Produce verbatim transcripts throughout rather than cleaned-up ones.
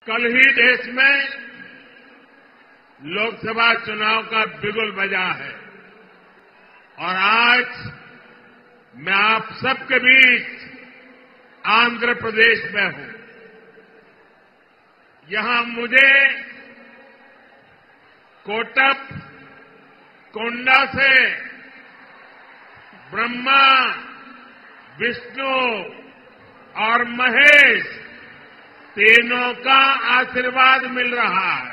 कल ही देश में लोकसभा चुनाव का बिगुल बजा है और आज मैं आप सबके बीच आंध्र प्रदेश में हूं। यहां मुझे कोटप कोंडा से ब्रह्मा, विष्णु और महेश तीनों का आशीर्वाद मिल रहा है।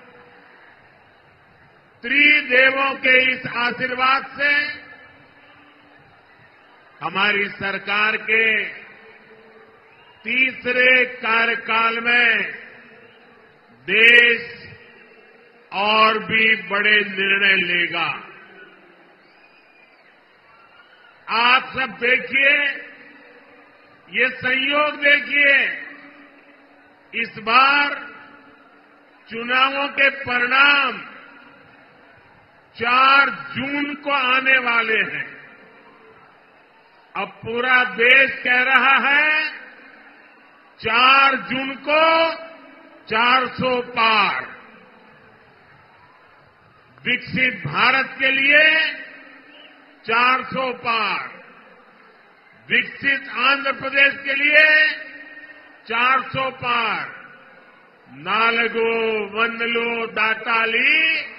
त्रिदेवों के इस आशीर्वाद से हमारी सरकार के तीसरे कार्यकाल में देश और भी बड़े निर्णय लेगा। आप सब देखिए, ये संयोग देखिए, इस बार चुनावों के परिणाम चार जून को आने वाले हैं। अब पूरा देश कह रहा है चार जून को चार सौ पार। विकसित भारत के लिए चार सौ पार, विकसित आंध्र प्रदेश के लिए चार सौ पार। नालगो वंदलो दाताली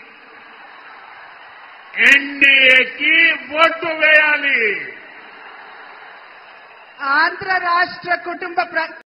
एनडीए की वोट वेयाली। आंध्र राष्ट्र कुटुंब